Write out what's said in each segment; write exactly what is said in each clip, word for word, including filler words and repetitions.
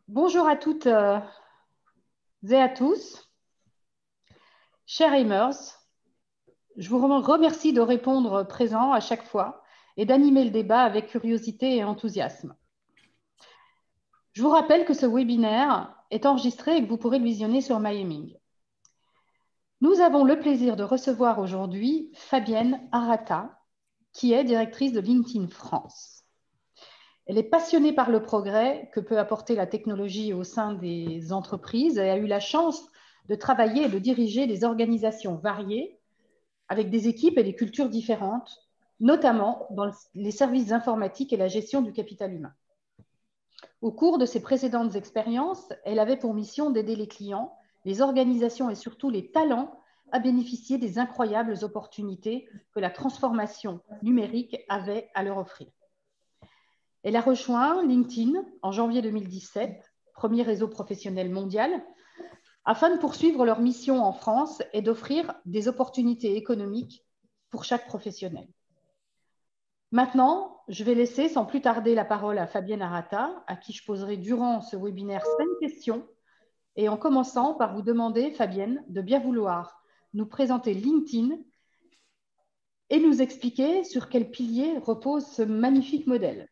Bonjour à toutes euh, et à tous. Chers Aimers, je vous remercie de répondre présent à chaque fois et d'animer le débat avec curiosité et enthousiasme. Je vous rappelle que ce webinaire est enregistré et que vous pourrez le visionner sur MyAiming. Nous avons le plaisir de recevoir aujourd'hui Fabienne Arata, qui est directrice de LinkedIn France. Elle est passionnée par le progrès que peut apporter la technologie au sein des entreprises et a eu la chance de travailler et de diriger des organisations variées avec des équipes et des cultures différentes, notamment dans les services informatiques et la gestion du capital humain. Au cours de ses précédentes expériences, elle avait pour mission d'aider les clients, les organisations et surtout les talents à bénéficier des incroyables opportunités que la transformation numérique avait à leur offrir. Elle a rejoint LinkedIn en janvier deux mille dix-sept, premier réseau professionnel mondial, afin de poursuivre leur mission en France et d'offrir des opportunités économiques pour chaque professionnel. Maintenant, je vais laisser sans plus tarder la parole à Fabienne Arata, à qui je poserai durant ce webinaire cinq questions, et en commençant par vous demander, Fabienne, de bien vouloir nous présenter LinkedIn et nous expliquer sur quel pilier repose ce magnifique modèle.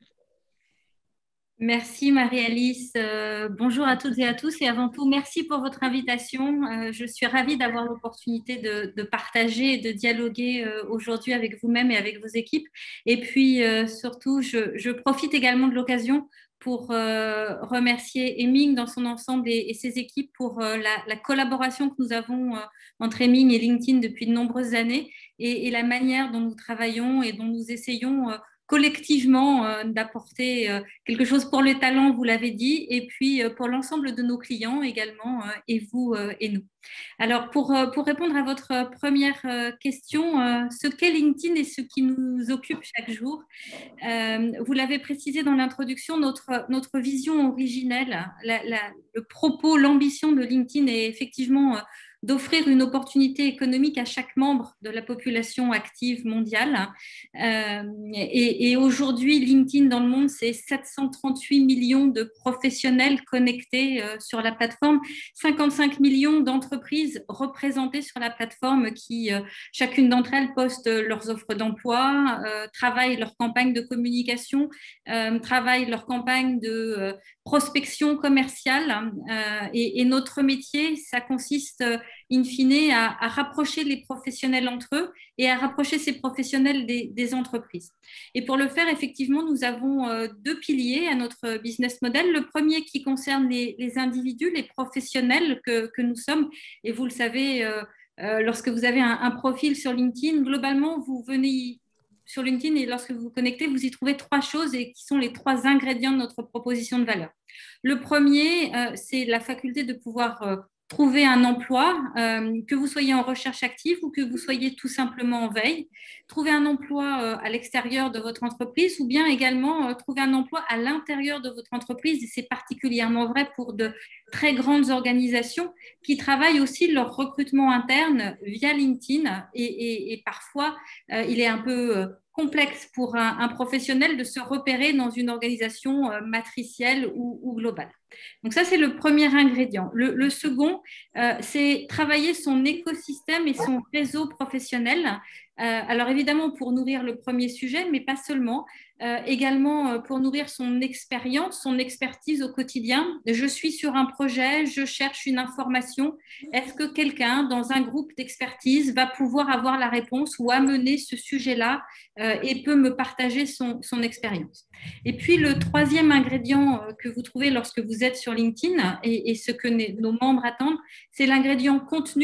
Merci Marie-Alice. Euh, bonjour à toutes et à tous. Et avant tout, merci pour votre invitation. Euh, je suis ravie d'avoir l'opportunité de, de partager et de dialoguer euh, aujourd'hui avec vous-même et avec vos équipes. Et puis euh, surtout, je, je profite également de l'occasion pour euh, remercier Aiming dans son ensemble et, et ses équipes pour euh, la, la collaboration que nous avons euh, entre Aiming et LinkedIn depuis de nombreuses années et, et la manière dont nous travaillons et dont nous essayons euh, collectivement euh, d'apporter euh, quelque chose pour les talents, vous l'avez dit, et puis euh, pour l'ensemble de nos clients également, euh, et vous euh, et nous. Alors, pour, euh, pour répondre à votre première euh, question, euh, ce qu'est LinkedIn et ce qui nous occupe chaque jour, euh, vous l'avez précisé dans l'introduction, notre, notre vision originelle, la, la, le propos, l'ambition de LinkedIn est effectivement euh, d'offrir une opportunité économique à chaque membre de la population active mondiale. Euh, et, et aujourd'hui, LinkedIn dans le monde, c'est sept cent trente-huit millions de professionnels connectés euh, sur la plateforme, cinquante-cinq millions d'entreprises représentées sur la plateforme qui, euh, chacune d'entre elles, postent leurs offres d'emploi, euh, travaillent leur campagne de communication, euh, travaillent leur campagne de euh, prospection commerciale. Euh, et, et notre métier, ça consiste in fine à, à rapprocher les professionnels entre eux et à rapprocher ces professionnels des, des entreprises. Et pour le faire, effectivement, nous avons euh, deux piliers à notre business model. Le premier qui concerne les, les individus, les professionnels que, que nous sommes. Et vous le savez, euh, euh, lorsque vous avez un, un profil sur LinkedIn, globalement, vous venez sur LinkedIn et lorsque vous vous connectez, vous y trouvez trois choses et qui sont les trois ingrédients de notre proposition de valeur. Le premier, euh, c'est la faculté de pouvoir euh, trouver un emploi, euh, que vous soyez en recherche active ou que vous soyez tout simplement en veille, trouver un emploi euh, à l'extérieur de votre entreprise ou bien également euh, trouver un emploi à l'intérieur de votre entreprise. Et c'est particulièrement vrai pour de très grandes organisations qui travaillent aussi leur recrutement interne via LinkedIn. Et, et, et parfois, euh, il est un peu euh, complexe pour un, un professionnel de se repérer dans une organisation euh, matricielle ou, ou globale. Donc ça, c'est le premier ingrédient. Le, le second, euh, c'est travailler son écosystème et son réseau professionnel. Euh, alors évidemment pour nourrir le premier sujet, mais pas seulement. Euh, également euh, pour nourrir son expérience, son expertise au quotidien. Je suis sur un projet, je cherche une information. Est-ce que quelqu'un dans un groupe d'expertise va pouvoir avoir la réponse ou amener ce sujet-là euh, et peut me partager son, son expérience? Et puis le troisième ingrédient euh, que vous trouvez lorsque vous êtes sur LinkedIn et, et ce que nos membres attendent, c'est l'ingrédient contenu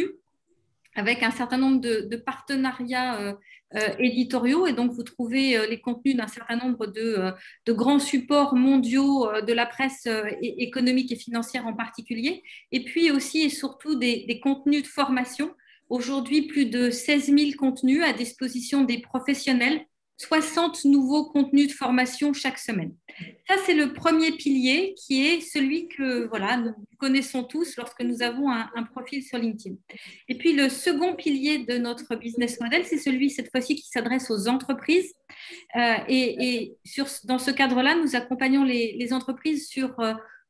avec un certain nombre de, de partenariats euh, euh, éditoriaux. Et donc, vous trouvez euh, les contenus d'un certain nombre de, euh, de grands supports mondiaux euh, de la presse euh, économique et financière en particulier. Et puis aussi et surtout des, des contenus de formation. Aujourd'hui, plus de seize mille contenus à disposition des professionnels, soixante nouveaux contenus de formation chaque semaine. Ça, c'est le premier pilier qui est celui que voilà, nous connaissons tous lorsque nous avons un, un profil sur LinkedIn. Et puis, le second pilier de notre business model, c'est celui, cette fois-ci, qui s'adresse aux entreprises. Euh, et et sur, dans ce cadre-là, nous accompagnons les, les entreprises sur euh,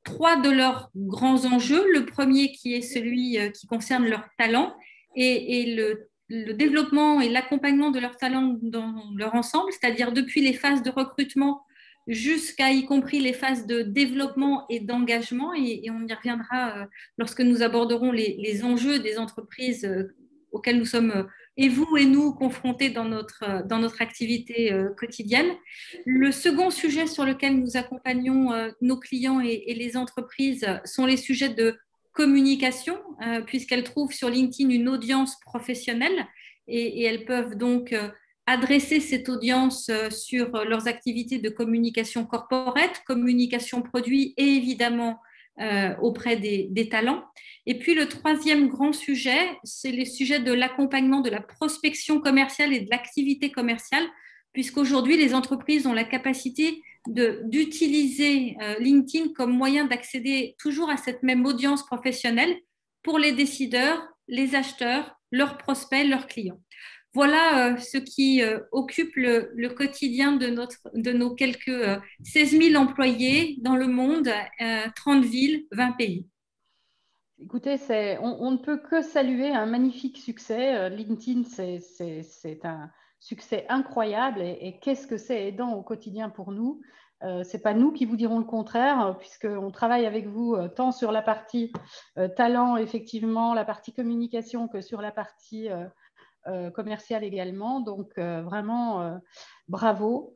trois de leurs grands enjeux. Le premier qui est celui euh, qui concerne leur talent et, et le, le développement et l'accompagnement de leur talent dans leur ensemble, c'est-à-dire depuis les phases de recrutement jusqu'à y compris les phases de développement et d'engagement. Et, et on y reviendra euh, lorsque nous aborderons les, les enjeux des entreprises euh, auxquelles nous sommes, euh, et vous et nous, confrontés dans notre, euh, dans notre activité euh, quotidienne. Le second sujet sur lequel nous accompagnons euh, nos clients et, et les entreprises sont les sujets de communication, euh, puisqu'elles trouvent sur LinkedIn une audience professionnelle et, et elles peuvent donc euh, adresser cette audience euh, sur leurs activités de communication corporate, communication produit et évidemment euh, auprès des, des talents. Et puis le troisième grand sujet, c'est les sujets de l'accompagnement de la prospection commerciale et de l'activité commerciale, puisqu'aujourd'hui, les entreprises ont la capacité d'utiliser euh, LinkedIn comme moyen d'accéder toujours à cette même audience professionnelle pour les décideurs, les acheteurs, leurs prospects, leurs clients. Voilà euh, ce qui euh, occupe le, le quotidien de, notre, de nos quelques euh, seize mille employés dans le monde, euh, trente villes, vingt pays. Écoutez, on, on ne peut que saluer un magnifique succès. LinkedIn, c'est un succès incroyable. Et, et qu'est-ce que c'est aidant au quotidien pour nous? Euh, ce n'est pas nous qui vous dirons le contraire, puisqu'on travaille avec vous euh, tant sur la partie euh, talent, effectivement, la partie communication, que sur la partie euh, euh, commerciale également. Donc, euh, vraiment, euh, bravo.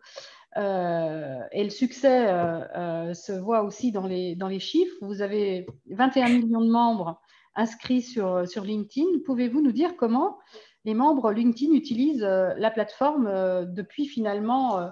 Euh, et le succès euh, euh, se voit aussi dans les, dans les chiffres. Vous avez vingt et un millions de membres inscrits sur, sur LinkedIn. Pouvez-vous nous dire comment les membres LinkedIn utilisent euh, la plateforme euh, depuis finalement euh,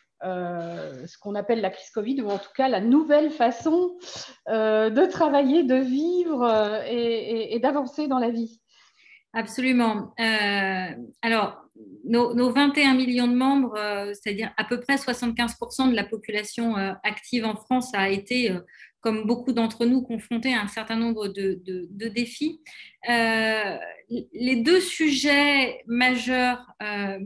euh, ce qu'on appelle la crise Covid, ou en tout cas la nouvelle façon euh, de travailler, de vivre euh, et, et, et d'avancer dans la vie? Absolument. Euh, alors, nos, nos vingt et un millions de membres, euh, c'est-à-dire à peu près soixante-quinze pour cent de la population euh, active en France, a été, euh, comme beaucoup d'entre nous, confronté à un certain nombre de, de, de défis. Euh, les deux sujets majeurs euh,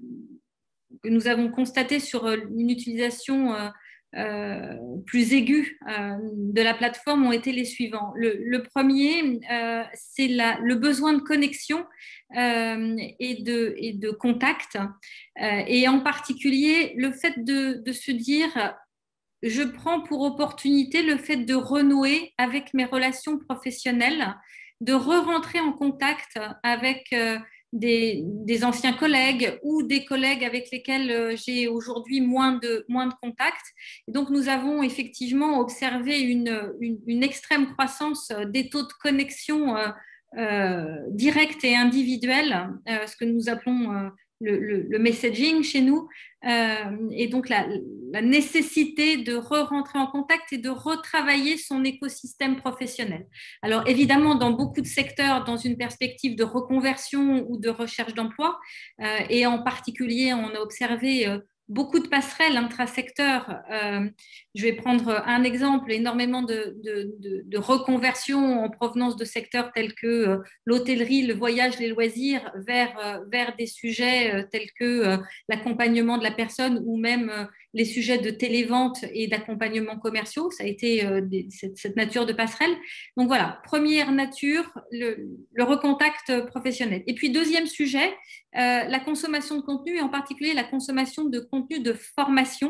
que nous avons constatés sur une utilisation euh, euh, plus aiguë euh, de la plateforme ont été les suivants. Le, le premier, euh, c'est le besoin de connexion euh, et, de, et de contact, euh, et en particulier le fait de, de se dire je prends pour opportunité le fait de renouer avec mes relations professionnelles, de re-rentrer en contact avec euh, des, des anciens collègues ou des collègues avec lesquels euh, j'ai aujourd'hui moins de, moins de contact. Et donc, nous avons effectivement observé une, une, une extrême croissance des taux de connexion euh, euh, directe et individuelle, euh, ce que nous appelons euh, le, le, le messaging chez nous. Euh, et donc, la, la nécessité de re-rentrer en contact et de retravailler son écosystème professionnel. Alors, évidemment, dans beaucoup de secteurs, dans une perspective de reconversion ou de recherche d'emploi, euh, et en particulier, on a observé euh, beaucoup de passerelles intrasecteurs. Euh, je vais prendre un exemple, énormément de, de, de, de reconversion en provenance de secteurs tels que euh, l'hôtellerie, le voyage, les loisirs, vers, euh, vers des sujets euh, tels que euh, l'accompagnement de la personne ou même euh, les sujets de télévente et d'accompagnement commerciaux. Ça a été euh, des, cette, cette nature de passerelle. Donc voilà, première nature, le, le recontact professionnel. Et puis deuxième sujet, euh, la consommation de contenu et en particulier la consommation de contenu de formation.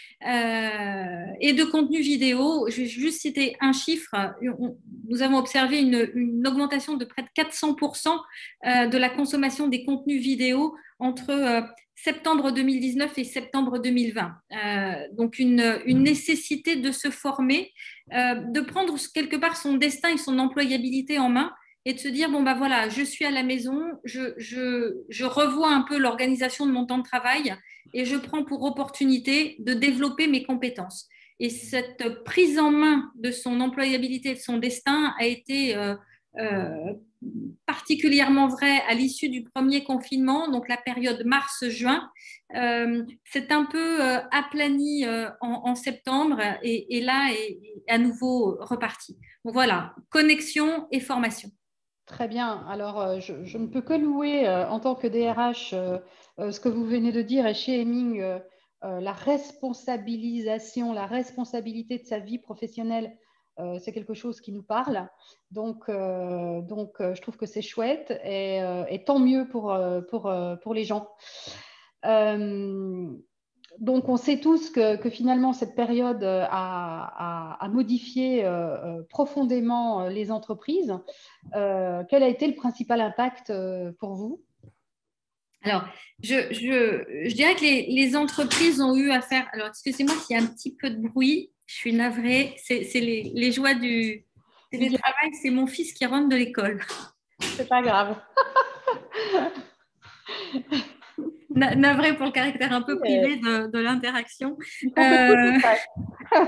Euh, et de contenu vidéo. Je vais juste citer un chiffre. Nous avons observé une, une augmentation de près de quatre cents pour cent euh, de la consommation des contenus vidéo entre euh, septembre deux mille dix-neuf et septembre deux mille vingt. Euh, donc une, une nécessité de se former, euh, de prendre quelque part son destin et son employabilité en main, et de se dire, bon, bah voilà, je suis à la maison, je, je, je revois un peu l'organisation de mon temps de travail et je prends pour opportunité de développer mes compétences. Et cette prise en main de son employabilité et de son destin a été euh, euh, particulièrement vraie à l'issue du premier confinement, donc la période mars-juin. Euh, c'est un peu euh, aplani euh, en, en septembre et, et là est, est à nouveau reparti. Donc voilà, connexion et formation. Très bien. Alors, je, je ne peux que louer euh, en tant que D R H euh, euh, ce que vous venez de dire, et chez Hemming, euh, euh, la responsabilisation, la responsabilité de sa vie professionnelle euh, c'est quelque chose qui nous parle. Donc, euh, donc euh, je trouve que c'est chouette et, euh, et tant mieux pour, euh, pour, euh, pour les gens. Euh, donc, on sait tous que, que finalement, cette période a, a, a modifié euh, profondément les entreprises. Euh, quel a été le principal impact euh, pour vous? Alors, je, je, je dirais que les, les entreprises ont eu à faire. Alors, excusez-moi s'il y a un petit peu de bruit, je suis navrée. C'est c'est les, les joies du télétravail, c'est mon fils qui rentre de l'école. C'est pas grave. Navrée pour le caractère un peu Euh, privé de, de l'interaction. On peut tout Euh, faire.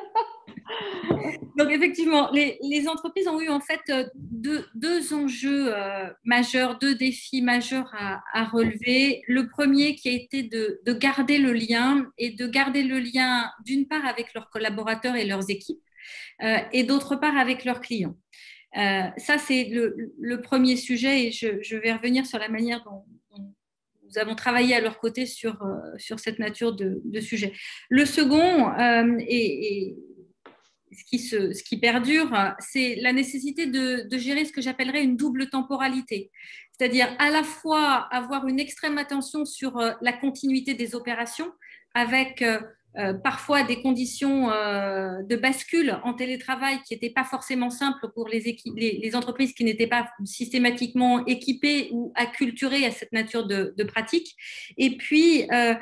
donc, effectivement, les, les entreprises ont eu en fait euh, deux, deux enjeux euh, majeurs, deux défis majeurs à, à relever. Le premier qui a été de, de garder le lien et de garder le lien d'une part avec leurs collaborateurs et leurs équipes euh, et d'autre part avec leurs clients. Euh, ça, c'est le, le, premier sujet et je, je, vais revenir sur la manière dont, dont nous avons travaillé à leur côté sur, euh, sur cette nature de, de sujet. Le second, euh, et, et ce, qui se, ce qui perdure, c'est la nécessité de, de gérer ce que j'appellerais une double temporalité. C'est-à-dire à la fois avoir une extrême attention sur euh, la continuité des opérations avec euh, euh, parfois des conditions euh, de bascule en télétravail qui n'étaient pas forcément simples pour les, équipes, les, les entreprises qui n'étaient pas systématiquement équipées ou acculturées à cette nature de, de pratique. Et puis, euh,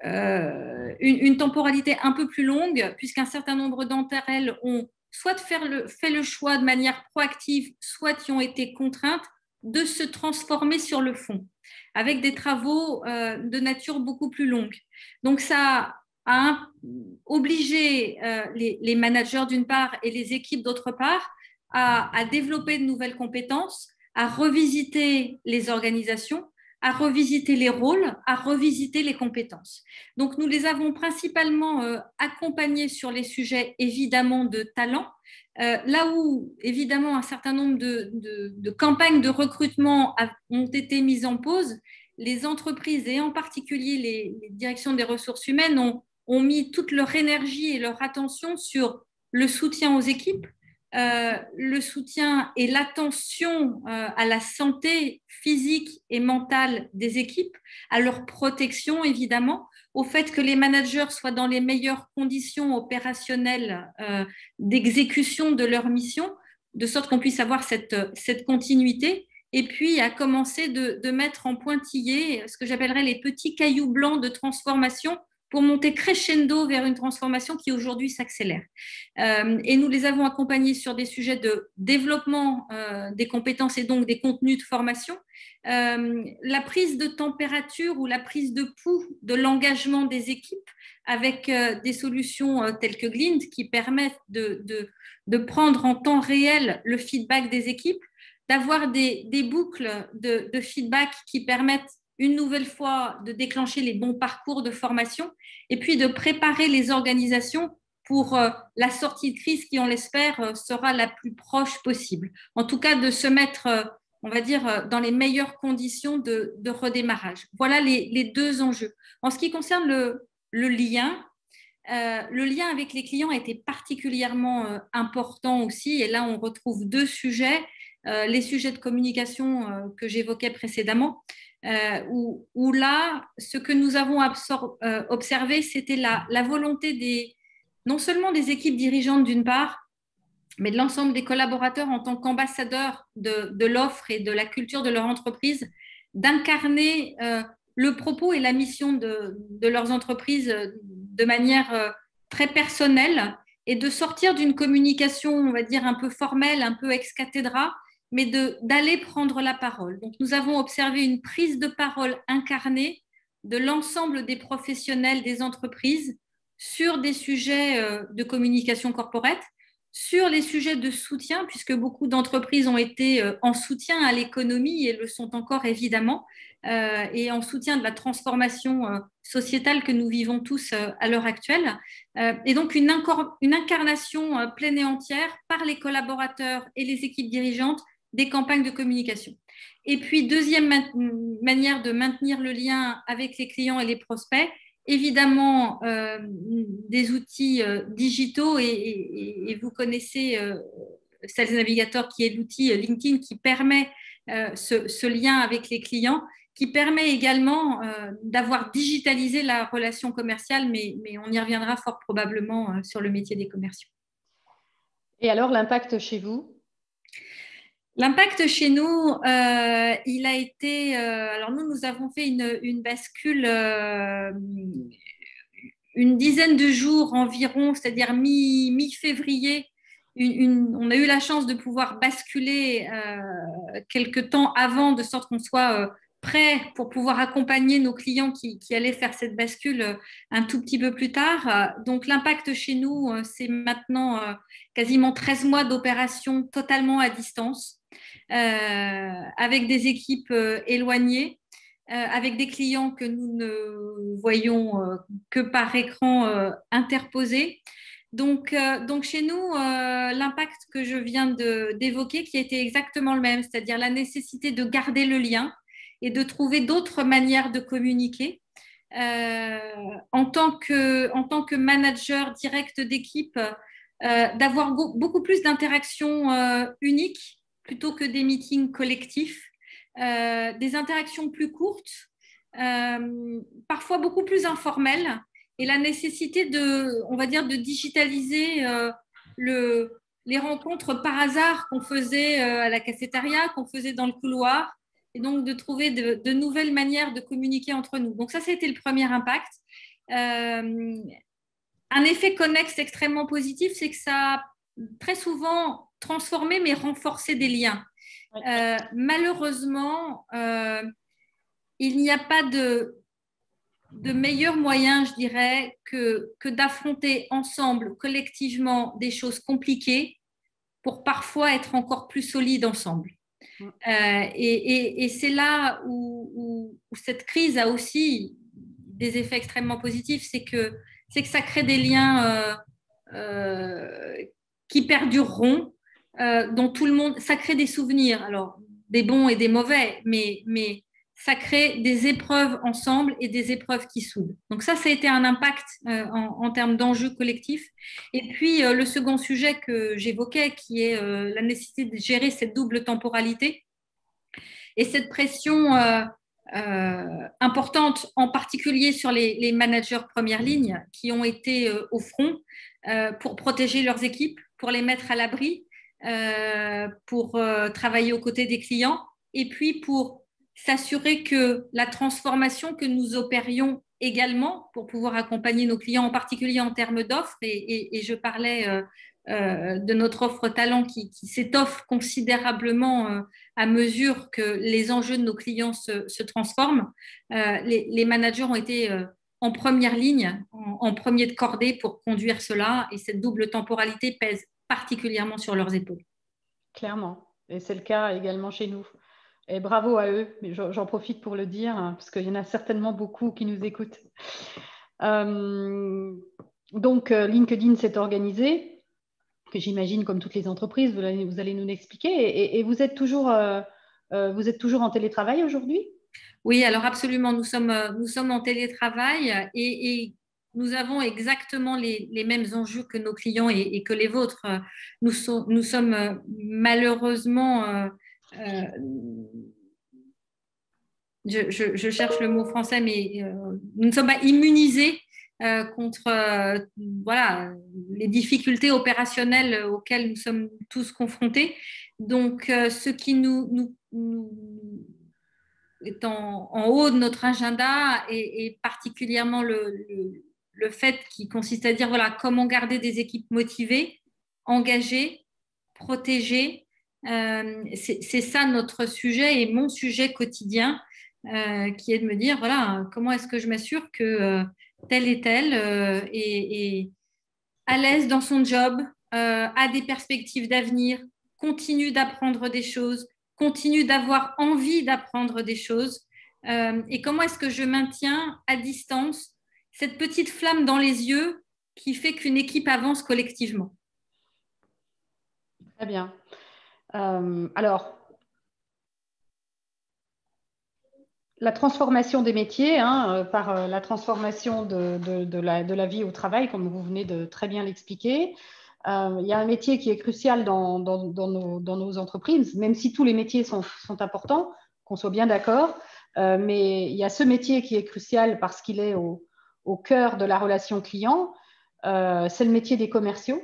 euh, une, une temporalité un peu plus longue, puisqu'un certain nombre d'entre elles ont soit fait le, fait le choix de manière proactive, soit y ont été contraintes de se transformer sur le fond, avec des travaux euh, de nature beaucoup plus longue. Donc, ça a obligé euh, les, les managers d'une part et les équipes d'autre part à, à développer de nouvelles compétences, à revisiter les organisations, à revisiter les rôles, à revisiter les compétences. Donc, nous les avons principalement euh, accompagnés sur les sujets, évidemment, de talent, euh, là où, évidemment, un certain nombre de, de, de campagnes de recrutement a, ont été mises en pause. Les entreprises, et en particulier les, les directions des ressources humaines, ont, ont mis toute leur énergie et leur attention sur le soutien aux équipes, Euh, le soutien et l'attention euh, à la santé physique et mentale des équipes, à leur protection évidemment, au fait que les managers soient dans les meilleures conditions opérationnelles euh, d'exécution de leur mission, de sorte qu'on puisse avoir cette, cette continuité, et puis à commencer de, de mettre en pointillé ce que j'appellerais les petits cailloux blancs de transformation pour monter crescendo vers une transformation qui aujourd'hui s'accélère. Euh, et nous les avons accompagnés sur des sujets de développement euh, des compétences et donc des contenus de formation, euh, la prise de température ou la prise de pouls de l'engagement des équipes avec euh, des solutions euh, telles que Glint qui permettent de, de, de prendre en temps réel le feedback des équipes, d'avoir des, des boucles de, de feedback qui permettent une nouvelle fois de déclencher les bons parcours de formation et puis de préparer les organisations pour euh, la sortie de crise qui, on l'espère, euh, sera la plus proche possible. En tout cas, de se mettre, euh, on va dire, euh, dans les meilleures conditions de, de redémarrage. Voilà les, les deux enjeux. En ce qui concerne le, le lien, euh, le lien avec les clients a été particulièrement euh, important aussi. Et là, on retrouve deux sujets. Euh, les sujets de communication euh, que j'évoquais précédemment, euh, où, où là, ce que nous avons absor- euh, observé, c'était la, la volonté des, non seulement des équipes dirigeantes d'une part, mais de l'ensemble des collaborateurs en tant qu'ambassadeurs de, de l'offre et de la culture de leur entreprise, d'incarner euh, le propos et la mission de, de leurs entreprises de manière euh, très personnelle et de sortir d'une communication, on va dire, un peu formelle, un peu ex cathedra, mais de, d'aller prendre la parole. Donc, nous avons observé une prise de parole incarnée de l'ensemble des professionnels des entreprises sur des sujets euh, de communication corporate, sur les sujets de soutien, puisque beaucoup d'entreprises ont été euh, en soutien à l'économie et le sont encore évidemment, euh, et en soutien de la transformation euh, sociétale que nous vivons tous euh, à l'heure actuelle. Euh, et donc une, incor- une incarnation euh, pleine et entière par les collaborateurs et les équipes dirigeantes des campagnes de communication. Et puis, deuxième ma- manière de maintenir le lien avec les clients et les prospects, évidemment euh, des outils euh, digitaux et, et, et vous connaissez euh, Sales Navigator qui est l'outil LinkedIn qui permet euh, ce, ce lien avec les clients, qui permet également euh, d'avoir digitalisé la relation commerciale, mais, mais on y reviendra fort probablement euh, sur le métier des commerciaux. Et alors, l'impact chez vous? L'impact chez nous, euh, il a été… Euh, alors nous, nous avons fait une, une bascule euh, une dizaine de jours environ, c'est-à-dire mi, mi-février. Une, une, on a eu la chance de pouvoir basculer euh, quelques temps avant, de sorte qu'on soit euh, prêt pour pouvoir accompagner nos clients qui, qui allaient faire cette bascule euh, un tout petit peu plus tard. Donc l'impact chez nous, euh, c'est maintenant euh, quasiment treize mois d'opération totalement à distance, euh, avec des équipes euh, éloignées, euh, avec des clients que nous ne voyons euh, que par écran euh, interposé. Donc, euh, donc chez nous, euh, l'impact que je viens de, d'évoquer, qui a été exactement le même, c'est-à-dire la nécessité de garder le lien et de trouver d'autres manières de communiquer. Euh, en tant que, en tant que manager direct d'équipe, euh, d'avoir go- beaucoup plus d'interactions euh, uniques plutôt que des meetings collectifs, euh, des interactions plus courtes, euh, parfois beaucoup plus informelles, et la nécessité de, on va dire, de digitaliser euh, le, les rencontres par hasard qu'on faisait euh, à la cafétéria, qu'on faisait dans le couloir, et donc de trouver de, de nouvelles manières de communiquer entre nous. Donc ça, c'était le premier impact. Euh, un effet connexe extrêmement positif, c'est que ça a très souvent transformé mais renforcé des liens. Euh, malheureusement, euh, il n'y a pas de, de meilleur moyen, je dirais, que, que d'affronter ensemble, collectivement, des choses compliquées pour parfois être encore plus solides ensemble. Euh, et et, et c'est là où, où, où cette crise a aussi des effets extrêmement positifs, c'est que, c'est que ça crée des liens euh, euh, qui perdureront, euh, dont tout le monde, ça crée des souvenirs, alors des bons et des mauvais, mais, mais ça crée des épreuves ensemble et des épreuves qui soudent. Donc ça, ça a été un impact euh, en, en termes d'enjeux collectifs. Et puis euh, le second sujet que j'évoquais, qui est euh, la nécessité de gérer cette double temporalité et cette pression euh, euh, importante, en particulier sur les, les managers première ligne qui ont été euh, au front euh, pour protéger leurs équipes, pour les mettre à l'abri, euh, pour euh, travailler aux côtés des clients et puis pour s'assurer que la transformation que nous opérions également pour pouvoir accompagner nos clients, en particulier en termes d'offres, et, et, et je parlais euh, euh, de notre offre talent qui, qui s'étoffe considérablement euh, à mesure que les enjeux de nos clients se, se transforment. Euh, les, les managers ont été euh, en première ligne, en, en premier de cordée pour conduire cela, et cette double temporalité pèse particulièrement sur leurs épaules. Clairement, et c'est le cas également chez nous. Et bravo à eux, mais j'en profite pour le dire, hein, parce qu'il y en a certainement beaucoup qui nous écoutent. Euh, donc, euh, LinkedIn s'est organisé, que j'imagine comme toutes les entreprises, vous allez, vous allez nous l'expliquer, et, et, vous, êtes toujours, euh, euh, vous êtes toujours en télétravail aujourd'hui? Oui, alors absolument, nous sommes, nous sommes en télétravail et, et nous avons exactement les, les, mêmes enjeux que nos clients et, et que les vôtres. Nous, so, nous sommes malheureusement… Euh, euh, Je, je, je, cherche le mot français, mais euh, nous ne sommes pas immunisés euh, contre euh, voilà, les difficultés opérationnelles auxquelles nous sommes tous confrontés. Donc, euh, ce qui nous, nous, nous est en, en haut de notre agenda et, et particulièrement le, le, le fait qui consiste à dire voilà, comment garder des équipes motivées, engagées, protégées. Euh, c'est ça notre sujet et mon sujet quotidien. Euh, qui est de me dire, voilà, comment est-ce que je m'assure que euh, tel et tel euh, est, est à l'aise dans son job, euh, a des perspectives d'avenir, continue d'apprendre des choses, continue d'avoir envie d'apprendre des choses, euh, et comment est-ce que je maintiens à distance cette petite flamme dans les yeux qui fait qu'une équipe avance collectivement. Très bien. Euh, alors, la transformation des métiers, hein, par la transformation de, de, de, la, de la vie au travail, comme vous venez de très bien l'expliquer. Euh, il y a un métier qui est crucial dans, dans, dans, nos, dans nos entreprises, même si tous les métiers sont, sont importants, qu'on soit bien d'accord. Euh, mais il y a ce métier qui est crucial parce qu'il est au, au cœur de la relation client. Euh, c'est le métier des commerciaux.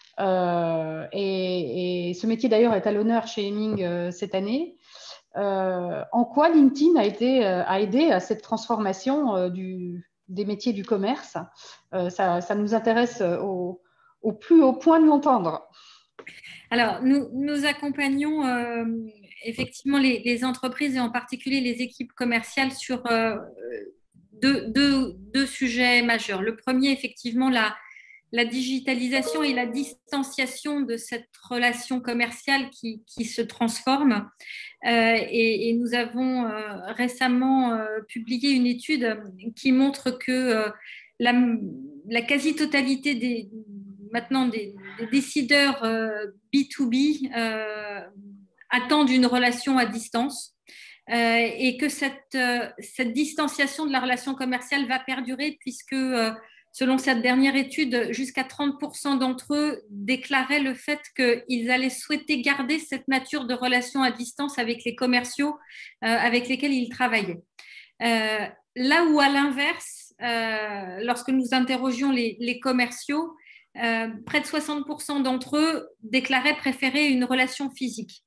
Euh, et, et ce métier d'ailleurs est à l'honneur chez Hemming euh, cette année. Euh, en quoi LinkedIn a, été, euh, a aidé à cette transformation euh, du, des métiers du commerce? euh, ça, ça nous intéresse au, au plus haut point de l'entendre. Alors, nous, nous accompagnons euh, effectivement les, les entreprises et en particulier les équipes commerciales sur euh, deux, deux, deux sujets majeurs. Le premier, effectivement, la, la digitalisation et la distanciation de cette relation commerciale qui, qui se transforme. Euh, et, et nous avons euh, récemment euh, publié une étude qui montre que euh, la, la quasi-totalité des, maintenant des, des décideurs euh, B deux B euh, attendent une relation à distance. Euh, et que cette, euh, cette distanciation de la relation commerciale va perdurer puisque, euh, selon cette dernière étude, jusqu'à trente pour cent d'entre eux déclaraient le fait qu'ils allaient souhaiter garder cette nature de relation à distance avec les commerciaux euh, avec lesquels ils travaillaient. Euh, là où, à l'inverse, euh, lorsque nous interrogions les, les commerciaux, euh, près de soixante pour cent d'entre eux déclaraient préférer une relation physique.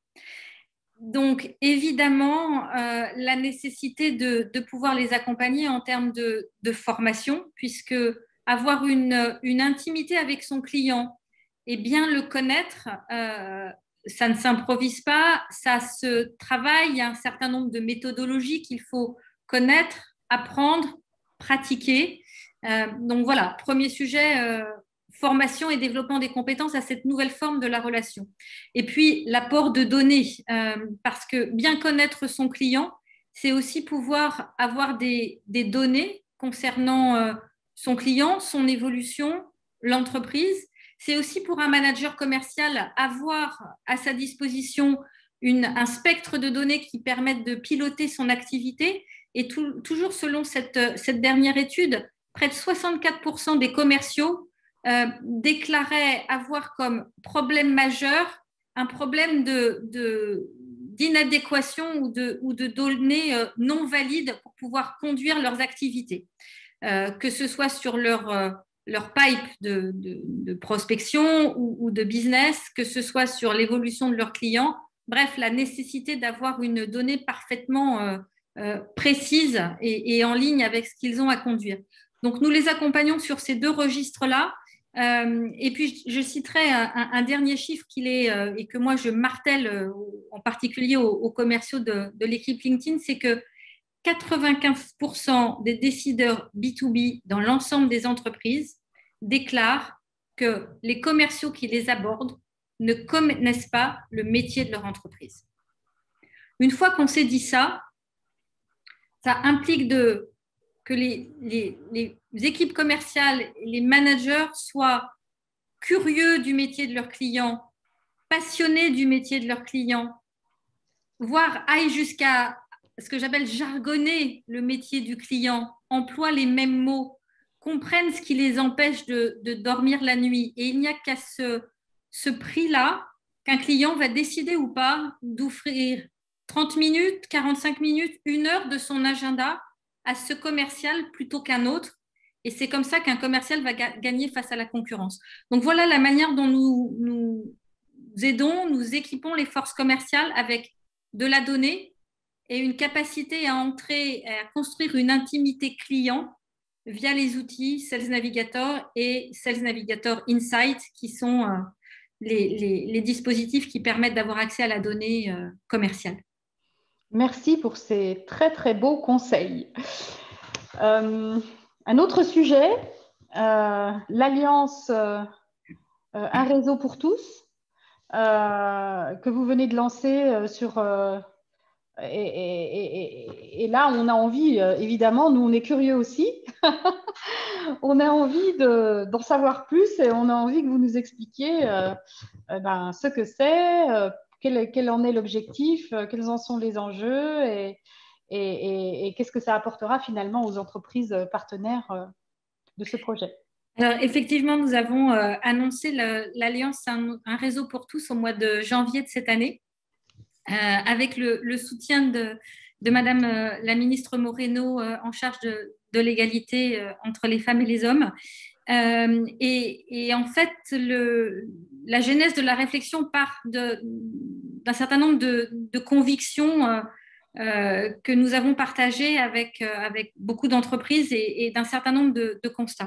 Donc, évidemment, euh, la nécessité de, de pouvoir les accompagner en termes de, de formation, puisque avoir une, une intimité avec son client et bien le connaître, euh, ça ne s'improvise pas, ça se travaille, il y a un certain nombre de méthodologies qu'il faut connaître, apprendre, pratiquer. Euh, donc voilà, premier sujet, euh, formation et développement des compétences à cette nouvelle forme de la relation. Et puis, l'apport de données, euh, parce que bien connaître son client, c'est aussi pouvoir avoir des, des données concernant euh, son client, son évolution, l'entreprise. C'est aussi pour un manager commercial avoir à sa disposition une, un spectre de données qui permettent de piloter son activité. Et tout, toujours selon cette, cette dernière étude, près de soixante-quatre pour cent des commerciaux Euh, déclarait avoir comme problème majeur un problème de, de, d'inadéquation ou de, ou de données euh, non valides pour pouvoir conduire leurs activités, euh, que ce soit sur leur, euh, leur pipe de, de, de prospection ou, ou de business, que ce soit sur l'évolution de leurs clients. Bref, la nécessité d'avoir une donnée parfaitement euh, euh, précise et, et en ligne avec ce qu'ils ont à conduire. Donc, nous les accompagnons sur ces deux registres-là. Euh, et puis, je citerai un, un, un dernier chiffre qu'il est, euh, et que moi, je martèle euh, en particulier aux, aux commerciaux de, de l'équipe LinkedIn, c'est que quatre-vingt-quinze pour cent des décideurs B deux B dans l'ensemble des entreprises déclarent que les commerciaux qui les abordent ne connaissent pas le métier de leur entreprise. Une fois qu'on s'est dit ça, ça implique de que les, les, les équipes commerciales et les managers soient curieux du métier de leurs clients, passionnés du métier de leurs clients, voire aillent jusqu'à ce que j'appelle jargonner le métier du client, emploient les mêmes mots, comprennent ce qui les empêche de, de dormir la nuit. Et il n'y a qu'à ce, ce prix-là qu'un client va décider ou pas d'offrir trente minutes, quarante-cinq minutes, une heure de son agenda à ce commercial plutôt qu'un autre. Et c'est comme ça qu'un commercial va ga- gagner face à la concurrence. Donc voilà la manière dont nous, nous aidons, nous équipons les forces commerciales avec de la donnée et une capacité à entrer, à construire une intimité client via les outils Sales Navigator et Sales Navigator Insight, qui sont euh, les, les, les dispositifs qui permettent d'avoir accès à la donnée euh, commerciale. Merci pour ces très très beaux conseils. Euh, un autre sujet, euh, l'alliance euh, Un réseau pour tous, euh, que vous venez de lancer euh, sur... Euh, et, et, et, et là, on a envie, euh, évidemment, nous, on est curieux aussi. On a envie de, d'en savoir plus et on a envie que vous nous expliquiez euh, euh, ben, ce que c'est, euh, quel, quel en est l'objectif, euh, quels en sont les enjeux et, et, et, et qu'est-ce que ça apportera finalement aux entreprises partenaires euh, de ce projet. Alors, effectivement, nous avons euh, annoncé l'Alliance un, un réseau pour tous au mois de janvier de cette année, euh, avec le, le soutien de, de Madame euh, la ministre Moreno euh, en charge de, de l'égalité euh, entre les femmes et les hommes. Euh, et, et en fait, le, la genèse de la réflexion part d'un certain nombre de, de convictions euh, euh, que nous avons partagées avec, euh, avec beaucoup d'entreprises et, et d'un certain nombre de, de constats.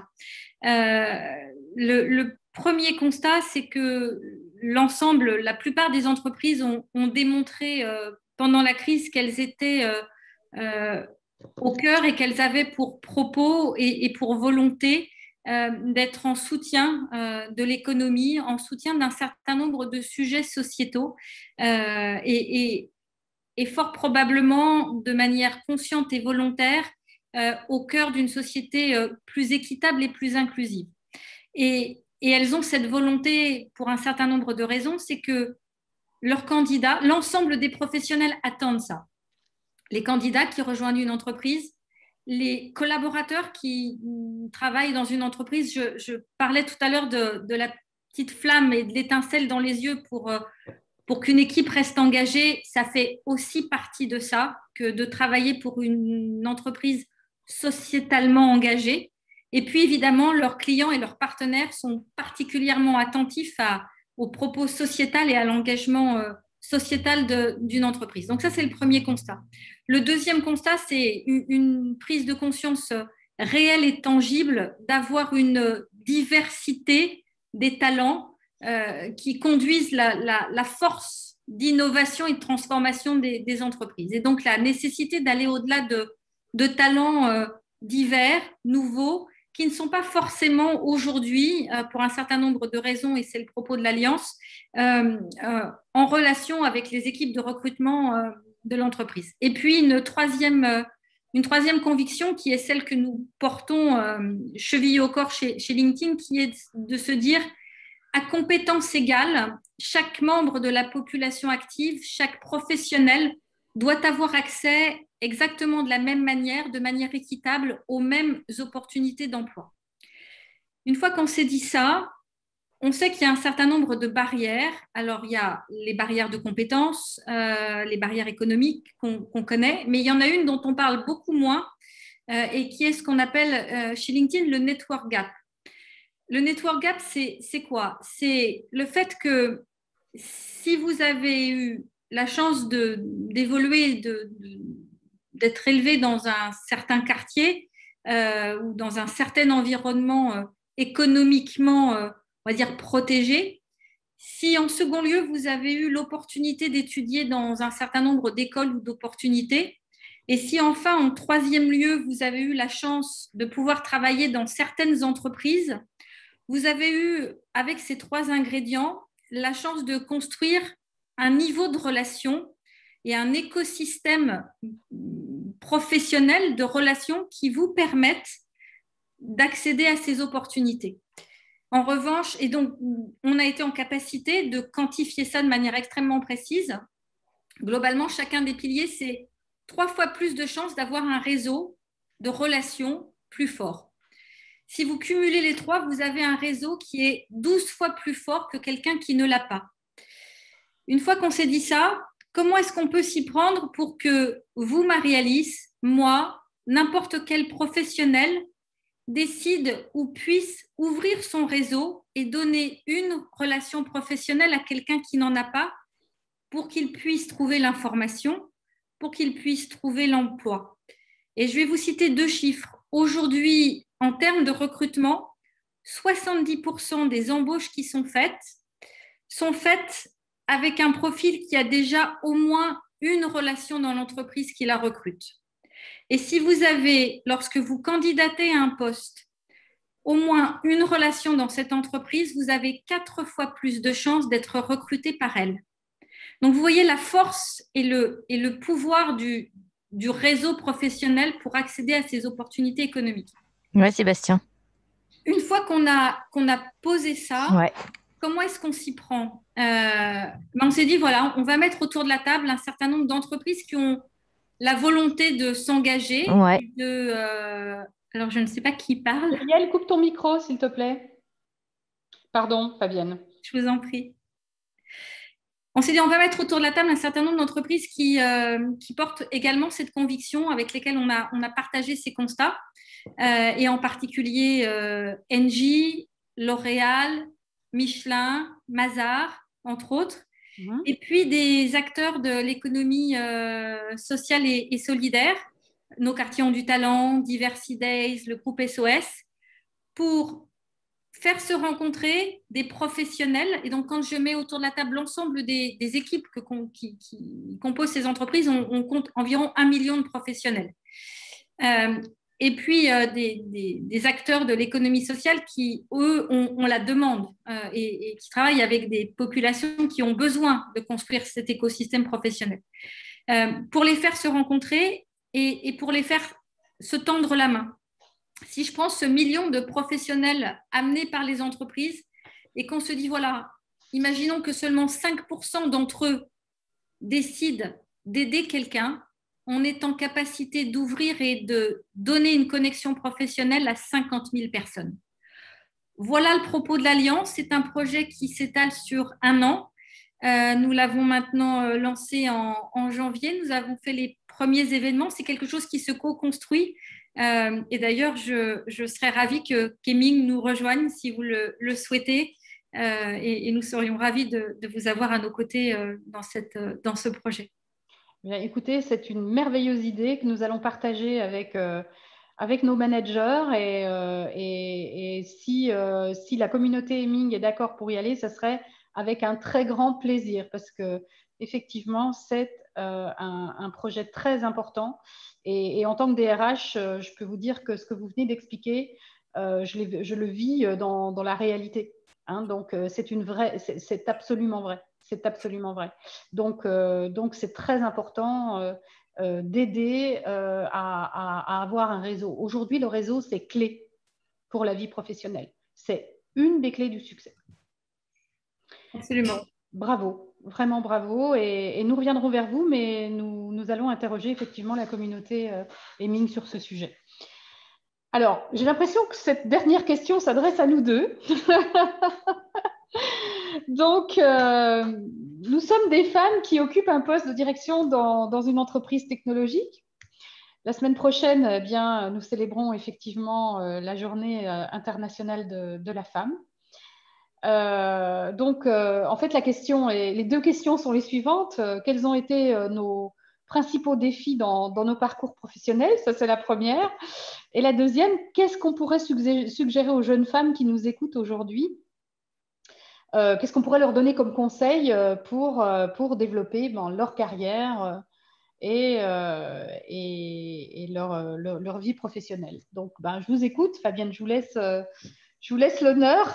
Euh, le, le premier constat, c'est que l'ensemble, la plupart des entreprises ont, ont démontré euh, pendant la crise qu'elles étaient euh, euh, au cœur et qu'elles avaient pour propos et, et pour volonté euh, d'être en soutien euh, de l'économie, en soutien d'un certain nombre de sujets sociétaux euh, et, et, et fort probablement de manière consciente et volontaire euh, au cœur d'une société euh, plus équitable et plus inclusive. Et, et elles ont cette volonté pour un certain nombre de raisons, c'est que leurs candidats, l'ensemble des professionnels attendent ça. Les candidats qui rejoignent une entreprise, les collaborateurs qui travaillent dans une entreprise. Je, je parlais tout à l'heure de, de la petite flamme et de l'étincelle dans les yeux pour, pour qu'une équipe reste engagée. Ça fait aussi partie de ça, que de travailler pour une entreprise sociétalement engagée. Et puis, évidemment, leurs clients et leurs partenaires sont particulièrement attentifs à, aux propos sociétal et à l'engagement euh, sociétal d'une entreprise. Donc ça, c'est le premier constat. Le deuxième constat, c'est une, une prise de conscience réelle et tangible d'avoir une diversité des talents euh, qui conduisent la, la, la force d'innovation et de transformation des, des entreprises. Et donc, la nécessité d'aller au-delà de, de talents euh, divers, nouveaux, qui ne sont pas forcément aujourd'hui, euh, pour un certain nombre de raisons, et c'est le propos de l'Alliance, euh, euh, en relation avec les équipes de recrutement euh, de l'entreprise. Et puis, une troisième, euh, une troisième conviction qui est celle que nous portons euh, chevillée au corps chez, chez LinkedIn, qui est de se dire, à compétences égales, chaque membre de la population active, chaque professionnel doit avoir accès exactement de la même manière, de manière équitable, aux mêmes opportunités d'emploi. Une fois qu'on s'est dit ça, on sait qu'il y a un certain nombre de barrières. Alors, il y a les barrières de compétences, euh, les barrières économiques qu'on qu'on connaît, mais il y en a une dont on parle beaucoup moins euh, et qui est ce qu'on appelle euh, chez LinkedIn le network gap. Le network gap, c'est quoi? C'est le fait que si vous avez eu la chance d'évoluer, de, d'être de, élevé dans un certain quartier euh, ou dans un certain environnement euh, économiquement, euh, on va dire, protégé, si en second lieu, vous avez eu l'opportunité d'étudier dans un certain nombre d'écoles ou d'opportunités, et si enfin, en troisième lieu, vous avez eu la chance de pouvoir travailler dans certaines entreprises, vous avez eu, avec ces trois ingrédients, la chance de construire un niveau de relation et un écosystème professionnel de relations qui vous permettent d'accéder à ces opportunités. En revanche, et donc on a été en capacité de quantifier ça de manière extrêmement précise. Globalement, chacun des piliers, c'est trois fois plus de chances d'avoir un réseau de relations plus fort. Si vous cumulez les trois, vous avez un réseau qui est douze fois plus fort que quelqu'un qui ne l'a pas. Une fois qu'on s'est dit ça, comment est-ce qu'on peut s'y prendre pour que vous, Marie-Alice, moi, n'importe quel professionnel décide ou puisse ouvrir son réseau et donner une relation professionnelle à quelqu'un qui n'en a pas pour qu'il puisse trouver l'information, pour qu'il puisse trouver l'emploi. Et je vais vous citer deux chiffres. Aujourd'hui, en termes de recrutement, soixante-dix pour cent des embauches qui sont faites sont faites avec un profil qui a déjà au moins une relation dans l'entreprise qui la recrute. Et si vous avez, lorsque vous candidatez à un poste, au moins une relation dans cette entreprise, vous avez quatre fois plus de chances d'être recruté par elle. Donc, vous voyez la force et le, et le pouvoir du, du réseau professionnel pour accéder à ces opportunités économiques. Oui, Sébastien. Une fois qu'on a, qu'on a posé ça, ouais. Comment est-ce qu'on s'y prend euh, ben On s'est dit, voilà, on va mettre autour de la table un certain nombre d'entreprises qui ont la volonté de s'engager. Ouais. De, euh, alors, je ne sais pas qui parle. Gabrielle, coupe ton micro, s'il te plaît. Pardon, Fabienne. Je vous en prie. On s'est dit, on va mettre autour de la table un certain nombre d'entreprises qui, euh, qui portent également cette conviction, avec lesquelles on a, on a partagé ces constats, euh, et en particulier euh, Engie, L'Oréal, Michelin, Mazars, entre autres, Mmh. et puis des acteurs de l'économie euh, sociale et, et solidaire, nos quartiers ont du talent, Diversity Days, le groupe S O S, pour faire se rencontrer des professionnels. Et donc, quand je mets autour de la table l'ensemble des, des équipes que, qui, qui composent ces entreprises, on, on compte environ un million de professionnels. Euh, et puis, euh, des, des, des acteurs de l'économie sociale qui, eux, ont, ont la demande euh, et, et qui travaillent avec des populations qui ont besoin de construire cet écosystème professionnel. Euh, pour les faire se rencontrer et, et pour les faire se tendre la main. Si je prends ce million de professionnels amenés par les entreprises et qu'on se dit, voilà, imaginons que seulement cinq pour cent d'entre eux décident d'aider quelqu'un, on est en capacité d'ouvrir et de donner une connexion professionnelle à cinquante mille personnes. Voilà le propos de l'Alliance. C'est un projet qui s'étale sur un an. Euh, nous l'avons maintenant euh, lancé en, en janvier. Nous avons fait les premiers événements. C'est quelque chose qui se co-construit. Euh, et d'ailleurs, je, je serais ravie que Keming nous rejoigne si vous le, le souhaitez. Euh, et, et nous serions ravis de, de vous avoir à nos côtés euh, dans, cette, euh, dans ce projet. Bien, écoutez, c'est une merveilleuse idée que nous allons partager avec, euh, avec nos managers. Et, euh, et, et si, euh, si la communauté Heming est d'accord pour y aller, ce serait avec un très grand plaisir parce que effectivement, c'est euh, un, un projet très important. Et, et en tant que D R H, euh, je peux vous dire que ce que vous venez d'expliquer, euh, je, je le vis dans, dans la réalité. Hein, donc, euh, c'est une vraie, c'est, c'est absolument vrai. C'est absolument vrai. Donc, euh, donc c'est très important euh, euh, d'aider euh, à, à, à avoir un réseau. Aujourd'hui, le réseau, c'est clé pour la vie professionnelle. C'est une des clés du succès. Absolument. Bravo, vraiment bravo. Et, et nous reviendrons vers vous, mais nous, nous allons interroger effectivement la communauté euh, Heming sur ce sujet. Alors, j'ai l'impression que cette dernière question s'adresse à nous deux. Donc, euh, nous sommes des femmes qui occupent un poste de direction dans, dans une entreprise technologique. La semaine prochaine, eh bien, nous célébrons effectivement euh, la journée euh, internationale de, de la femme. Euh, donc, euh, en fait, la question est, les deux questions sont les suivantes. Euh, quels ont été euh, nos principaux défis dans, dans nos parcours professionnels? Ça, c'est la première. Et la deuxième, qu'est-ce qu'on pourrait suggérer, suggérer aux jeunes femmes qui nous écoutent aujourd'hui? Euh, qu'est-ce qu'on pourrait leur donner comme conseil pour, pour développer ben, leur carrière et, euh, et, et leur, leur, leur vie professionnelle? Donc, ben, je vous écoute. Fabienne, je vous laisse, je vous laisse l'honneur.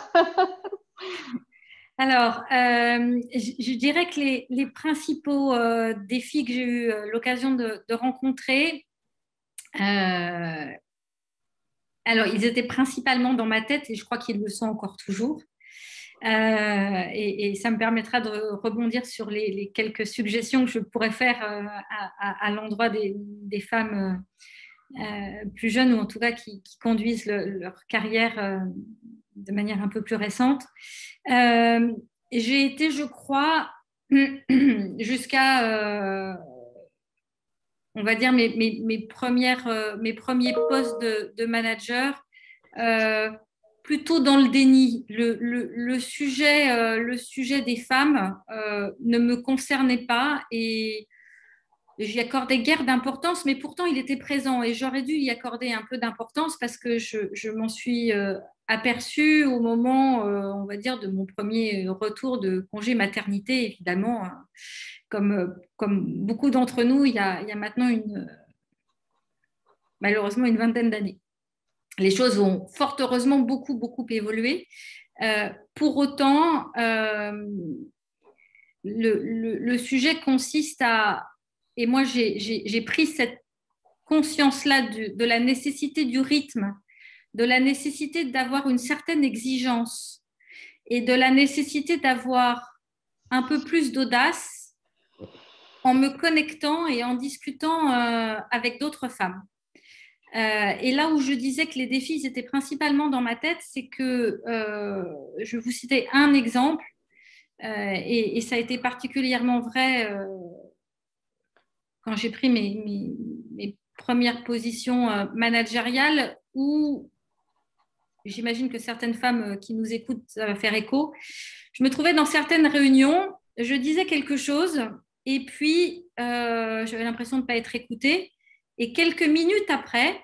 Alors, euh, je, je dirais que les, les principaux euh, défis que j'ai eu l'occasion de, de rencontrer, euh, alors ils étaient principalement dans ma tête et je crois qu'ils le sont encore toujours. Euh, et, et ça me permettra de rebondir sur les, les quelques suggestions que je pourrais faire euh, à, à, à l'endroit des, des femmes euh, plus jeunes ou en tout cas qui, qui conduisent le, leur carrière euh, de manière un peu plus récente. Euh, j'ai été, je crois, jusqu'à, euh, on va dire, mes, mes, mes, premières, euh, mes premiers postes de, de manager, euh, plutôt dans le déni. Le, le, le, sujet, euh, le sujet des femmes euh, ne me concernait pas et j'y accordais guère d'importance, mais pourtant il était présent et j'aurais dû y accorder un peu d'importance parce que je, je m'en suis euh, aperçue au moment, euh, on va dire, de mon premier retour de congé maternité, évidemment. Hein. Comme, comme beaucoup d'entre nous, il y a, il y a maintenant une, malheureusement une vingtaine d'années. Les choses ont fort heureusement beaucoup, beaucoup évolué. Euh, pour autant, euh, le, le, le sujet consiste à... Et moi, j'ai, j'ai, j'ai pris cette conscience-là de, de la nécessité du rythme, de la nécessité d'avoir une certaine exigence et de la nécessité d'avoir un peu plus d'audace en me connectant et en discutant euh, avec d'autres femmes. Euh, et là où je disais que les défis étaient principalement dans ma tête, c'est que euh, je vais vous citer un exemple, euh, et, et ça a été particulièrement vrai euh, quand j'ai pris mes, mes, mes premières positions euh, managériales, où j'imagine que certaines femmes qui nous écoutent, ça va faire écho. Je me trouvais dans certaines réunions, je disais quelque chose, et puis euh, j'avais l'impression de ne pas être écoutée. Et quelques minutes après,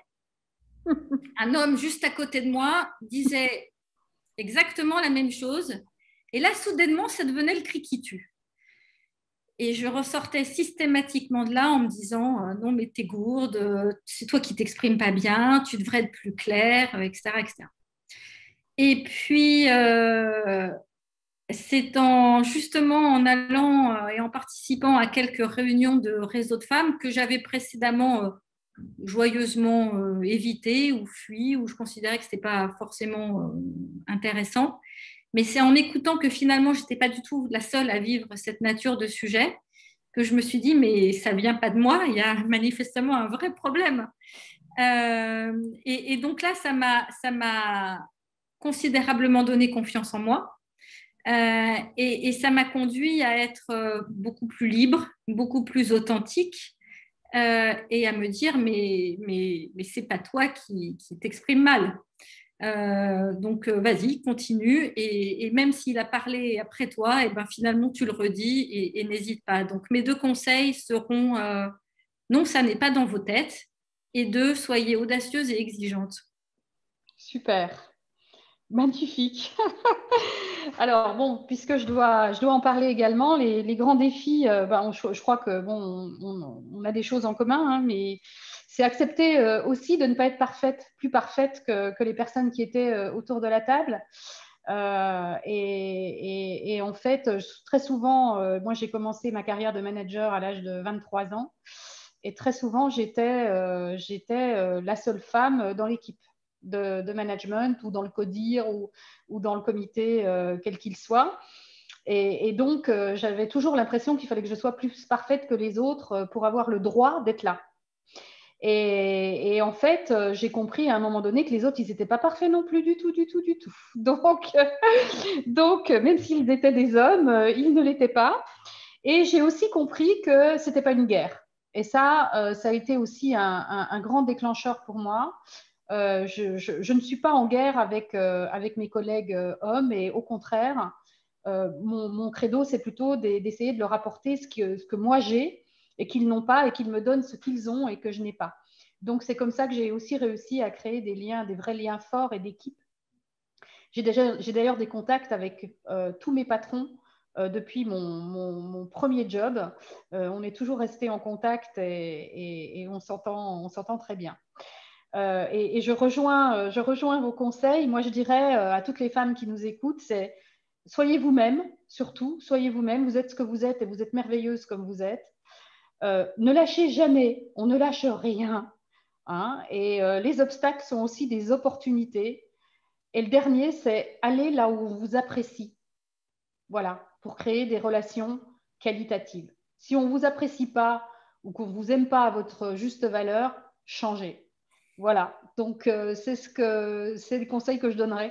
un homme juste à côté de moi disait exactement la même chose. Et là, soudainement, ça devenait le cri qui tue. Et je ressortais systématiquement de là en me disant euh, non, mais t'es gourde, euh, c'est toi qui t'exprimes pas bien, tu devrais être plus clair, euh, et cetera, et cetera. Et puis, euh, c'est en, justement en allant euh, et en participant à quelques réunions de réseau de femmes que j'avais précédemment euh, joyeusement euh, évité ou fui, ou je considérais que ce n'était pas forcément euh, intéressant. Mais c'est en écoutant que finalement, je n'étais pas du tout la seule à vivre cette nature de sujet que je me suis dit, mais ça ne vient pas de moi, il y a manifestement un vrai problème. Euh, et, et donc là, ça m'a, ça m'a considérablement donné confiance en moi. Euh, et, et ça m'a conduit à être euh, beaucoup plus libre, beaucoup plus authentique, euh, et à me dire mais, mais, mais c'est pas toi qui, qui t'exprime mal. Euh, donc euh, vas-y, continue, et, et même s'il a parlé après toi, et ben finalement tu le redis, et, et n'hésite pas. Donc mes deux conseils seront euh, non, ça n'est pas dans vos têtes, et deux, soyez audacieuse et exigeante. Super, magnifique. Alors bon, puisque je dois, je dois en parler également, les, les grands défis, euh, ben, je, je, crois que bon, on, on, a des choses en commun, hein, mais c'est accepter euh, aussi de ne pas être parfaite, plus parfaite que, que les personnes qui étaient euh, autour de la table. Euh, et, et, et, en fait, très souvent, euh, moi j'ai commencé ma carrière de manager à l'âge de vingt-trois ans, et très souvent j'étais euh, j'étais euh, la seule femme dans l'équipe de, de management, ou dans le CODIR, ou, ou dans le comité, euh, quel qu'il soit. Et, et donc, euh, j'avais toujours l'impression qu'il fallait que je sois plus parfaite que les autres euh, pour avoir le droit d'être là. Et, et en fait, euh, j'ai compris à un moment donné que les autres, ils n'étaient pas parfaits non plus du tout, du tout, du tout. Donc, euh, donc même s'ils étaient des hommes, euh, ils ne l'étaient pas. Et j'ai aussi compris que ce n'était pas une guerre. Et ça, euh, ça a été aussi un, un, un grand déclencheur pour moi. Euh, je, je, je ne suis pas en guerre avec, euh, avec mes collègues euh, hommes, et au contraire, euh, mon, mon credo, c'est plutôt d'essayer de leur apporter ce que, ce que moi j'ai et qu'ils n'ont pas, et qu'ils me donnent ce qu'ils ont et que je n'ai pas. Donc, c'est comme ça que j'ai aussi réussi à créer des liens, des vrais liens forts et d'équipe. J'ai d'ailleurs des contacts avec euh, tous mes patrons euh, depuis mon, mon, mon, premier job. Euh, on est toujours resté en contact, et, et, et on s'entend très bien. Euh, et, et je, rejoins, je rejoins vos conseils. Moi, je dirais euh, à toutes les femmes qui nous écoutent, c'est soyez vous-même, surtout, soyez vous-même. Vous êtes ce que vous êtes, et vous êtes merveilleuse comme vous êtes. Euh, ne lâchez jamais, on ne lâche rien. Hein, et euh, les obstacles sont aussi des opportunités. Et le dernier, c'est aller là où on vous apprécie. Voilà, pour créer des relations qualitatives. Si on ne vous apprécie pas, ou qu'on ne vous aime pas à votre juste valeur, changez. Voilà, donc euh, c'est ce que c'est le conseil que je donnerais.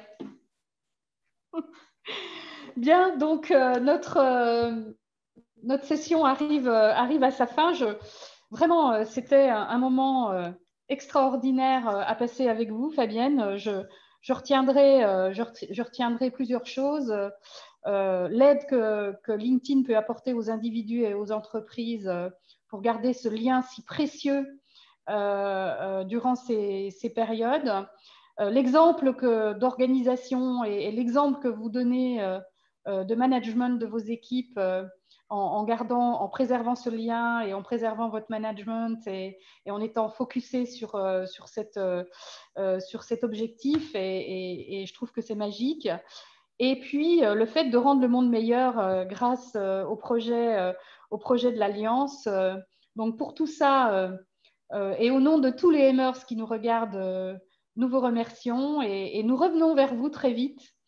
Bien, donc euh, notre, euh, notre session arrive, euh, arrive à sa fin. Je, vraiment, euh, c'était un, un moment euh, extraordinaire euh, à passer avec vous, Fabienne. Je, je, retiendrai, euh, je, je retiendrai plusieurs choses. Euh, L'aide que, que LinkedIn peut apporter aux individus et aux entreprises euh, pour garder ce lien si précieux Euh, euh, durant ces, ces périodes. Euh, l'exemple d'organisation et, et l'exemple que vous donnez euh, euh, de management de vos équipes euh, en, en, gardant, en préservant ce lien et en préservant votre management, et, et en étant focusé sur, euh, sur, cette, euh, sur cet objectif, et, et, et je trouve que c'est magique. Et puis, euh, le fait de rendre le monde meilleur euh, grâce euh, au, projet, euh, au projet de l'Alliance. Euh, donc, pour tout ça, euh, euh, et au nom de tous les Aimers qui nous regardent, euh, nous vous remercions, et, et nous revenons vers vous très vite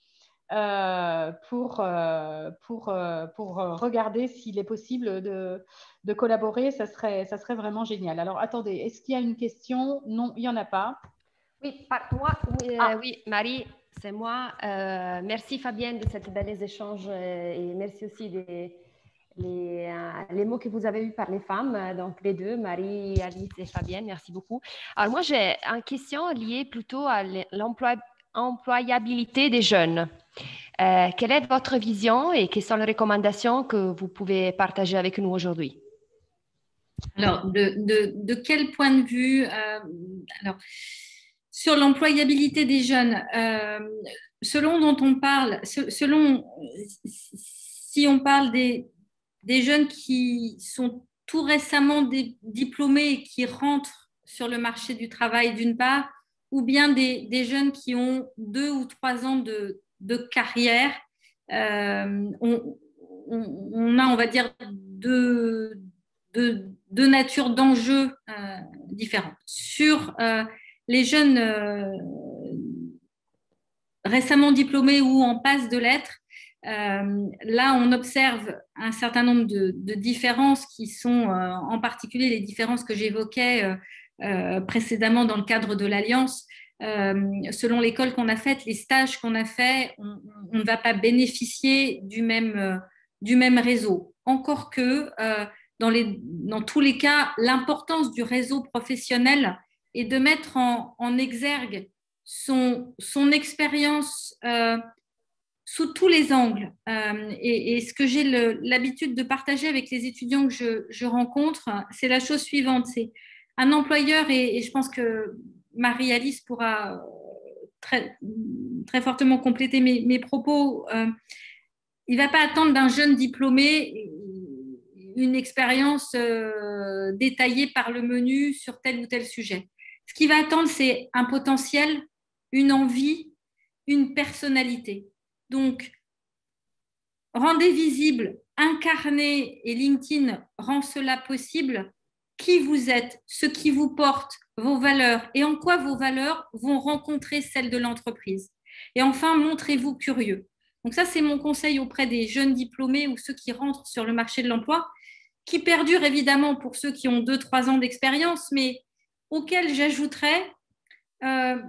euh, pour, euh, pour, euh, pour regarder s'il est possible de, de collaborer. Ça serait, ça serait vraiment génial. Alors, attendez, est-ce qu'il y a une question? Non, il n'y en a pas. Oui, par moi, oui, ah. euh, oui Marie, c'est moi. Euh, merci Fabienne de ces belles échanges euh, et merci aussi des les, euh, les mots que vous avez eus par les femmes, donc les deux, Marie, Alice et Fabienne, merci beaucoup. Alors moi, j'ai une question liée plutôt à l'employabilité des jeunes. Euh, quelle est votre vision et quelles sont les recommandations que vous pouvez partager avec nous aujourd'hui? Alors, de, de, de quel point de vue euh, alors, sur l'employabilité des jeunes, euh, selon dont on parle, selon si on parle des, des jeunes qui sont tout récemment des, diplômés et qui rentrent sur le marché du travail d'une part, ou bien des, des jeunes qui ont deux ou trois ans de, de carrière, euh, on, on, on a, on va dire, deux, deux, deux natures d'enjeux euh, différentes. Sur euh, les jeunes euh, récemment diplômés ou en passe de l'être, euh, là, on observe un certain nombre de, de différences qui sont euh, en particulier les différences que j'évoquais euh, euh, précédemment dans le cadre de l'Alliance. Euh, selon l'école qu'on a faite, les stages qu'on a faits, on, on ne va pas bénéficier du même, euh, du même réseau. Encore que, euh, dans, les, dans tous les cas, l'importance du réseau professionnel est de mettre en, en exergue son, son expérience euh, sous tous les angles. Euh, et, et ce que j'ai l'habitude de partager avec les étudiants que je, je rencontre, c'est la chose suivante. C'est un employeur, et, et je pense que Marie-Alice pourra très, très fortement compléter mes, mes propos, euh, il ne va pas attendre d'un jeune diplômé une expérience euh, détaillée par le menu sur tel ou tel sujet. Ce qu'il va attendre, c'est un potentiel, une envie, une personnalité. Donc, rendez visible, incarnez, et LinkedIn rend cela possible, qui vous êtes, ce qui vous porte, vos valeurs et en quoi vos valeurs vont rencontrer celles de l'entreprise. Et enfin, montrez-vous curieux. Donc ça, c'est mon conseil auprès des jeunes diplômés ou ceux qui rentrent sur le marché de l'emploi, qui perdure évidemment pour ceux qui ont deux, trois ans d'expérience, mais auquel j'ajouterais, euh,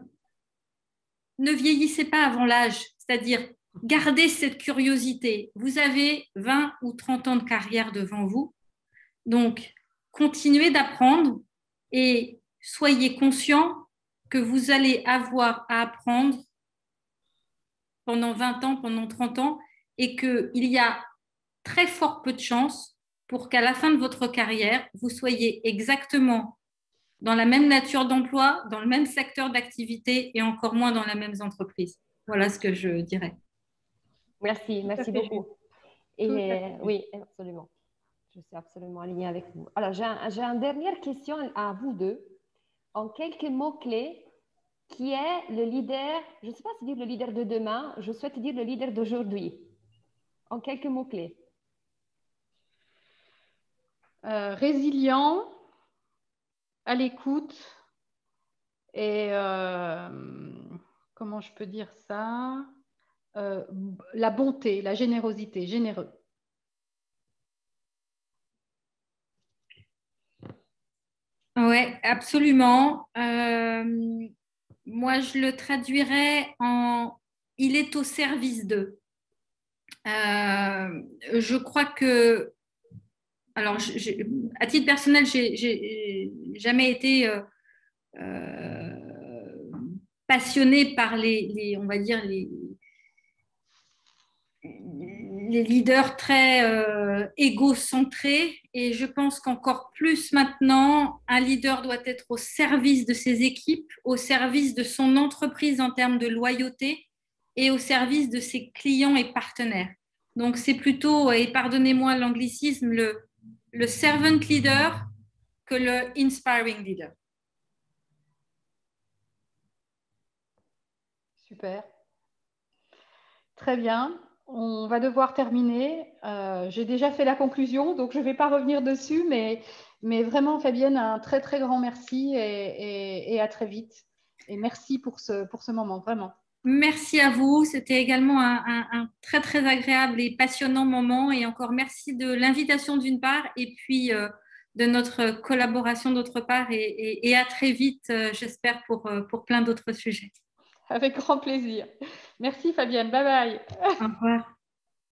ne vieillissez pas avant l'âge, c'est-à-dire gardez cette curiosité. Vous avez vingt ou trente ans de carrière devant vous, donc continuez d'apprendre et soyez conscient que vous allez avoir à apprendre pendant vingt ans, pendant trente ans, et qu'il y a très fort peu de chances pour qu'à la fin de votre carrière, vous soyez exactement dans la même nature d'emploi, dans le même secteur d'activité et encore moins dans la même entreprise. Voilà ce que je dirais. Merci, merci beaucoup. Et, oui, absolument. Je suis absolument alignée avec vous. Alors, j'ai un, j'ai une dernière question à vous deux. En quelques mots-clés, qui est le leader, je ne sais pas si dire le leader de demain, je souhaite dire le leader d'aujourd'hui. En quelques mots-clés. Euh, résilient, à l'écoute et euh, comment je peux dire ça euh, la bonté, la générosité, généreux. Oui, absolument. Euh, moi, je le traduirais en « il est au service d'eux ». Euh, je crois que, alors, j'ai, à titre personnel, j'ai, j'ai jamais été euh, euh, passionnée par les, les, on va dire, les, les leaders très euh, égocentrés. Et je pense qu'encore plus maintenant, un leader doit être au service de ses équipes, au service de son entreprise en termes de loyauté et au service de ses clients et partenaires. Donc, c'est plutôt, et pardonnez-moi l'anglicisme, le, le servant leader que le inspiring leader. Super. Très bien. On va devoir terminer. Euh, j'ai déjà fait la conclusion, donc je ne vais pas revenir dessus, mais, mais vraiment, Fabienne, un très, très grand merci et, et, et à très vite. Et merci pour ce, pour ce moment, vraiment. Merci à vous. C'était également un, un, un très, très agréable et passionnant moment. Et encore merci de l'invitation d'une part et puis euh, de notre collaboration d'autre part. Et, et, et à très vite, euh, j'espère, pour, pour plein d'autres sujets. Avec grand plaisir. Merci Fabienne. Bye bye. Au revoir.